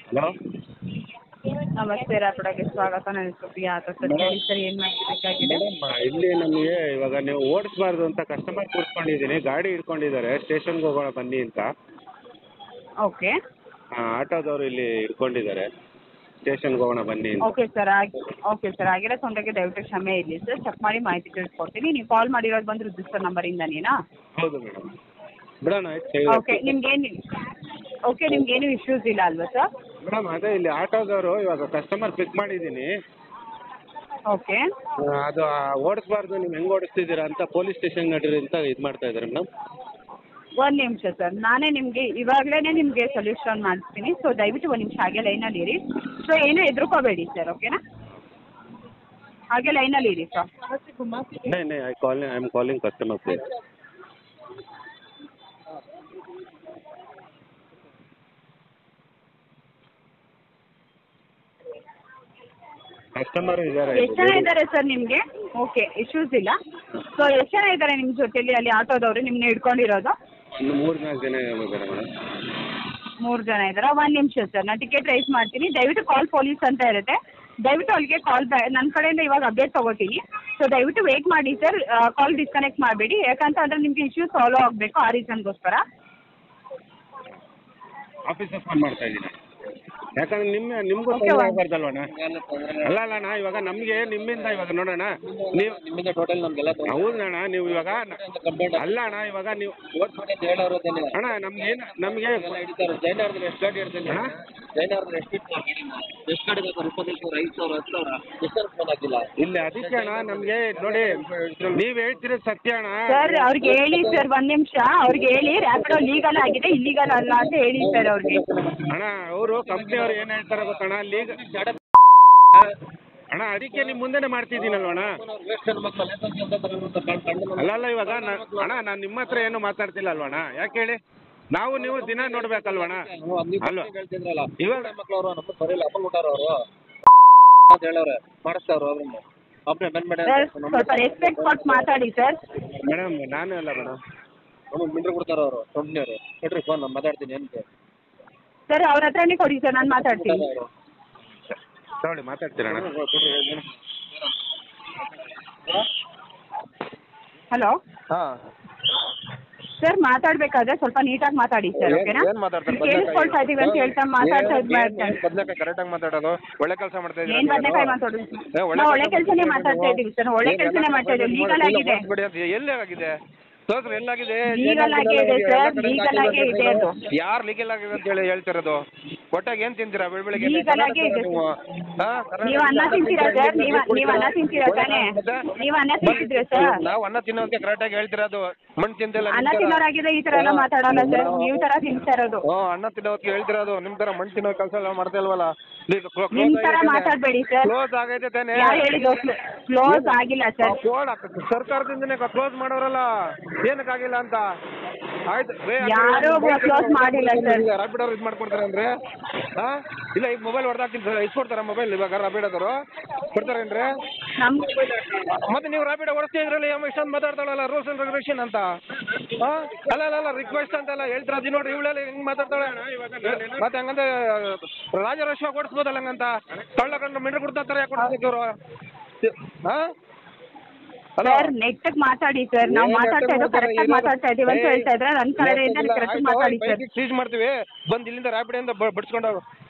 Hello ನಮಸ್ತೆ ರಾಪಡಾಗೆ ಸ್ವಾಗತ. ನನ್ನ ಹೆಸರು ಪ್ರಿಯಾ ಅಂತ ಸರ್. ಹೇಳಿ ಸರ್, ಏನು ಮಾಡಬೇಕಾಗಿದೆ? ಮೇಡಮ್, ಇಲ್ಲಿ ನಮಗೆ ಇವಾಗ ನೀವು ಓಡಿಸ್ಬಾರ್ದು ಅಂತ ಕಸ್ಟಮರ್ ಕೂರಿಸ್ಕೊಂಡಿದ್ದೀನಿ, ಗಾಡಿ ಹಿಡ್ಕೊಂಡಿದ್ದಾರೆ, ಸ್ಟೇಷನ್ಗೆ ಹೋಗೋಣ ಬನ್ನಿ ಅಂತ. ಓಕೆ ಆಟೋದವರು ಇಲ್ಲಿ ಹಿಡ್ಕೊಂಡಿದ್ದಾರೆ, ಸ್ಟೇಷನ್ಗೆ ಹೋಗೋಣ ಬನ್ನಿ ಅಂತ. ಓಕೆ ಸರ್, ಆಗಿರೋ ತೊಂದರೆಗೆ ದಯವಿಟ್ಟು ಕ್ಷಮೆ ಇರಲಿ ಸರ್. ಚೆಕ್ ಮಾಡಿ ಮಾಹಿತಿ ತಿಳಿಸ್ಕೊಡ್ತೀನಿ. ನೀವು ಕಾಲ್ ಮಾಡಿರೋದು ಬಂದು ರಿಜಿಸ್ಟರ್ ನಂಬರಿಂದನೇನಾ? ಹೌದು ಮೇಡಮ್. ಬಿಡೋಣ ಆಯ್ತು. ನಿಮ್ಗೇನು ಇಶ್ಯೂಸ್ ಇಲ್ಲ ಅಲ್ವಾ ಸರ್? ಮೇಡಮ್, ಅದೇ ಇಲ್ಲಿ ಆಟೋದವರು ಇವಾಗ ಕಸ್ಟಮರ್ ಪಿಕ್ ಮಾಡಿದ್ದೀನಿ, ಓಕೆ ಅದು ಓಡಿಸ್ಬಾರ್ದು, ನೀವು ಹೆಂಗೆ ಓಡಿಸ್ತಿದ್ದೀರಾ ಅಂತ ಪೊಲೀಸ್ ಸ್ಟೇಷನ್ ನಡೀರಿ ಅಂತ ಇದು ಮಾಡ್ತಾ ಇದ್ದಾರೆ ಮೇಡಮ್. ಒಂದು ನಿಮಿಷ ಸರ್, ನಾನೇ ನಿಮಗೆ ಇವಾಗಲೇ ನಿಮಗೆ ಸೊಲ್ಯೂಷನ್ ಮಾಡಿಸ್ತೀನಿ. ಸೊ ದಯವಿಟ್ಟು ಒಂದು ನಿಮಿಷ ಹಾಗೆ ಲೈನಲ್ಲಿ ಇರಿ. ಸೊ ಏನೂ ಹೆದರ್ಕೋಬೇಡಿ ಸರ್, ಓಕೆನಾ? ಹಾಗೆ ಲೈನಲ್ಲಿ ಇರಿ ಸರ್. नहीं I am calling customer please. Customer ಇದ್ದಾರೆ. ಎಷ್ಟು ಜನ ಇದ್ದಾರೆ ಸರ್ ನಿಮಗೆ? ಓಕೆ, ಇಶ್ಯೂಸ್ ಇಲ್ಲ. ಸೊ ಎಷ್ಟು ಜನ ಇದ್ದಾರೆ ನಿಮ್ಮ ಜೊತೆಲಿ ಅಲ್ಲಿ ಆಟೋದವರು ನಿಮ್ಮನ್ನ ಹಿಡ್ಕೊಂಡಿರೋದು? ಇನ್ನು 3-4 ಜನ ಇದ್ದಾರೆ ಮೇಡಮ್. 3 ಜನ ಇದ್ದಾರೆ. ಒಂದು ನಿಮಿಷ ಸರ್, ನಾನು ಟಿಕೆಟ್ ರೈಸ್ ಮಾಡ್ತೀನಿ. ದಯವಿಟ್ಟು ಕಾಲ್ ಪೊಲೀಸ್ ಅಂತ ಇರುತ್ತೆ, ದಯವಿಟ್ಟು ಅಲ್ಲಿಗೆ ಕಾಲ್ ನನ್ನ ಕಡೆಯಿಂದ ಇವಾಗ ಅಪ್ಡೇಟ್ ತೊಗೋತೀನಿ. ಸೊ ದಯವಿಟ್ಟು ವೆಯ್ಟ್ ಮಾಡಿ ಸರ್, ಕಾಲ್ ಡಿಸ್ಕನೆಕ್ಟ್ ಮಾಡಬೇಡಿ. ಯಾಕಂತಂದರೆ ನಿಮಗೆ ಇಶ್ಯೂ ಸಾಲ್ವ್ ಆಗಬೇಕು, ಆ ರೀಸನ್ಗೋಸ್ಕರ. ಆಫೀಸಿಗೆ ಫೋನ್ ಮಾಡ್ತಾ ಇದ್ದೀನಿ, ಯಾಕಂದ್ರೆ ನಿಮಗೂ ತೊಂದರೆ ಆಗಬಾರ್ದಲ್ವಣ್ಣ. ಅಲ್ಲ ಇವಾಗ ನಮಗೆ ನಿಮ್ಮಿಂದ ಇವಾಗ ನೋಡೋಣ, ನೀವು ನಿಮ್ಮಿಂದ ಟೋಟಲ್ ನಮಗೆಲ್ಲ ಹೌದಣ್ಣ. ನೀವು ಇವಾಗ ಅಲ್ಲ ಅಣ್ಣ, ಇವಾಗ ನೀವು ಅಣ್ಣ ನಮಗೆ ಜೈನವ್ರದ್ದು ಎಷ್ಟು ಗಾಡಿ ಇಡ್ತೀನಿ? ಜೈನವ್ರದ್ದು ಎಷ್ಟು ಗಾಡಿ ಬೇಕು? 25,000, 5,000, 10,000 ಎಷ್ಟು ಫೋನ್ ಆಗಿಲ್ಲ ಇಲ್ಲಿ. ಅದಕ್ಕೆ ಅಣ್ಣ ನಮಗೆ ನೋಡಿ, ನೀವು ಹೇಳ್ತಿರೋದು ಸತ್ಯ ಅಣ್ಣ. ಸರ್ ಅವ್ರಿಗೆ ಹೇಳಿ ಸರ್, ಒಂದು ನಿಮಿಷ ಅವ್ರಿಗೆ ಹೇಳಿ, ರ್ಯಾಪಿಡೋ ಲೀಗಲ್ ಆಗಿದೆ, ಇಲ್ಲೀಗಲ್ ಅಲ್ಲ ಅಂತ ಹೇಳಿ ಸರ್ ಅವ್ರಿಗೆ. ಅಣ್ಣ ಅವರು ಕಂಪ್ನಿಯವ್ರು ಏನು ಹೇಳ್ತಾರೆ ಗೊತ್ತಣ್ಣ, ಅಣ್ಣ ಅದಕ್ಕೆ ನಿಮ್ಮ ಮುಂದೆನೇ ಮಾಡ್ತಿದ್ದೀನಲ್ವಣ್ಣ. ಅಲ್ಲ ಇವಾಗ ಅಣ್ಣ ನಾನು ನಿಮ್ಮ ಹತ್ರ ಏನು ಮಾತಾಡ್ತಿಲ್ಲ ಅಲ್ವಣ್ಣ. ಯಾಕೆ ಹೇಳಿ, ನಾವು ನೀವು ದಿನ ನೋಡ್ಬೇಕಲ್ವಣ್ಣ ಅಲ್ವಾ? ಇವಾಗ ಮಕ್ಕಳವರು ನಮ್ಮ ಬರೀಲ್ಲ ಅಪ್ಪ ಊಟವ್ರು ಅಂತ ಹೇಳವ್ರೆ, ಮಾಡಿಸ್ತಾವ್ರು ಅವ್ರನ್ನ ಅಪ್ಡೇಟ್ ಬಂದ್ ಮಾಡಿ. ಸ್ವಲ್ಪ ರೆಸ್ಪೆಕ್ಟ್ ಕೊಟ್ಟು ಮಾತಾಡಿ ಸರ್. ಮೇಡಮ್ ನಾನು ಅಲ್ಲ ಮೇಡಮ್, ನಮಗೆ ಮಿಂಡ್ರು ಕೊಡ್ತಾರ ಅವರು ಕಂಪ್ನಿಯವರು. ಕೊಡ್ರಿ ಫೋನ್, ನಾನು ಮಾತಾಡ್ತೀನಿ ಅಂತ ಸರ್. ಅವ್ರ ಹತ್ರನೇ ಕೊಡಿ ಸರ್, ನಾನು ಮಾತಾಡ್ತೀನಿ. ತಗೊಳ್ಳಿ, ಮಾತಾಡ್ತೀರಣ್ಣ. ಹಲೋ ಹಾಂ ಸರ್, ಮಾತಾಡ್ಬೇಕಾದ್ರೆ ಸ್ವಲ್ಪ ನೀಟಾಗಿ ಮಾತಾಡಿ ಸರ್, ಓಕೆನಾ? ಕೇಳಿಸ್ಕೊಳ್ತಾ ಇದೀವಿ ಅಂತ ಹೇಳ್ತಾ ಮಾತಾಡ್ತಾ ಬದನೆಕಾಯಿ ಕರೆಕ್ಟಾಗಿ ಮಾತಾಡೋದು. ಒಳ್ಳೆ ಕೆಲಸ ಮಾಡ್ತಾ ಇದ್ದೀವಿ. ಏನ್ ಬದನೆಕಾಯಿ ಮಾತಾಡೋದು? ನಾವು ಒಳ್ಳೆ ಕೆಲಸನೇ ಮಾತಾಡ್ತಾ ಇದೀವಿ ಸರ್, ಒಳ್ಳೆ ಕೆಲಸನೇ ಮಾಡ್ತಾ ಇದೀವಿ. ಲೀಗಲ್ ಆಗಿದೆ. ಎಲ್ಲಿ ಆಗಿದೆ ಸೋಸ್ರು? ಎಲ್ಲಾಗಿದೆ? ಲೀಗಲ್ ಆಗಿದೆ ಸರ್, ಲೀಗಲ್ ಆಗೇ ಇದೆ ಅದು. ಯಾರು ಲೀಗಲ್ ಆಗಿದೆ ಅಂತ ಹೇಳಿ ಹೇಳ್ತಿರೋದು? ಒಟ್ಟಾಗಿ ಏನ್ ತಿಂತೀರಾ ಬೆಳಗ್ಗೆ? ಲೀಗಲ್ ಆಗೇ ಇದೆ. ನೀವು ಅನ್ನ ತಿಂತೀರಾ ಸರ್? ನೀವು ಅನ್ನ ತಿಂತೀರಾ ತಾನೇ? ನೀವು ಅನ್ನ ತಿಂತಿದ್ರೆ ಸರ್? ನಾವು ಅನ್ನ ತಿನ್ನೋದಕ್ಕೆ ಕರೆಕ್ಟಾಗಿ ಹೇಳ್ತಿರೋದು. ಮಣ್ಣು ತಿಂತಿಲ್ಲ. ಅನ್ನ ತಿನ್ನೋರಾಗಿದೆ ಈ ತರ ಎಲ್ಲ ಮಾತಾಡೋಲ್ಲ ಸರ್, ನೀವು ತರ ತಿಂತಾ ಇರೋದು. ಅನ್ನ ತಿನ್ನೋದಕ್ಕೆ ಹೇಳ್ತಿರೋದು. ನಿಮ್ ತರ ಮಣ್ಣು ತಿನ್ನೋ ಕೆಲಸ ಎಲ್ಲ ಮಾಡ್ತಾ ಇಲ್ವಲ್ಲ. ನಿಮ್ ತರ ಮಾತಾಡ್ಬೇಡಿ ಸರ್. ಕ್ಲೋಸ್ ಆಗೈತೆ ತಾನೆ? ಯಾರು ಹೇಳಿದ್ದು ಕ್ಲೋಸ್ ಆಗಿಲ್ಲ ಸರ್? ಸರ್ಕಾರದಿಂದನೇ ಕ್ಲೋಸ್ ಮಾಡೋರಲ್ಲ, ಏನಕ್ಕಾಗಿಲ್ಲ ಅಂತ. ಆಯ್ತು, ಯಾರು ಕ್ಲೋಸ್ ಮಾಡಿಲ್ಲ ಸರ್. ರಾಪಿಡ್ ಅವ್ರು ಇದು ಮಾಡ್ಕೊಡ್ತಾರೆ ಅಂದ್ರೆ ಇಲ್ಲ. ಈಗ ಮೊಬೈಲ್ ಹೊಡೆದಾಕ್ತೀನಿ ಸರ್, ಇಸ್ಕೊಡ್ತಾರ ಮೊಬೈಲ್ ಇವಾಗ ರಾಪಿಡ್ ಅವರು ಕೊಡ್ತಾರೇನ್ರಿ? ಮತ್ತೆ ನೀವು ರಾಪಿಡ್ ಓಡಿಸ್ತಾ ಇದ್ರಲ್ಲಿ ಇಷ್ಟೊಂದು ಮಾತಾಡ್ತಾಳಲ್ಲ, ರೂಲ್ಸ್ ಅಂಡ್ ರೆಗ್ಯುಲೇಷನ್ ಅಂತ. ಅಲ್ಲ ರಿಕ್ವೆಸ್ಟ್ ಅಂತೆಲ್ಲ ಹೇಳ್ತಾರೆ. ಅದು ನೋಡ್ರಿ ಇವಳೆಲ್ಲ ಹೆಂಗ್ ಮಾತಾಡ್ತಾಳೆ. ಮತ್ತೆ ಹಂಗಂತ ರಾಜರಾಶ್ವ ಓಡಿಸ್ಬೋದಲ್ಲ ಹಂಗಂತ. ಕಳ್ಳ ಕಂಡು ಮಿಂಡ್ರು ಕೊಡ್ತಾರೆ, ಯಾಕೆ ಕೊಡ್ಬೇಕು ಇವರು? ಸರ್ ನೆಟ್ಟಗ್ ಮಾತಾಡಿ ಸರ್. ನಾವು ಮಾತಾಡ್ತಾ ಇದ್ದೀವಿ, ಕರೆಕ್ಟಾಗಿ ಮಾತಾಡ್ತಾ ಇದೀವಿ ಅಂತ ಹೇಳ್ತಾ ಇದ್ರೆ ನನ್ನ ಕಡೆಯಿಂದ ಕರೆಕ್ಟ್ ಮಾತಾಡಿ ಸರ್. ಸೀಜ್ ಮಾಡ್ತೀವಿ, ಬಂದು ಇಲ್ಲಿಂದ ರಾಪಿಡ್ ಇಂದ ಬಿಡಿಸ್ಕೊಂಡು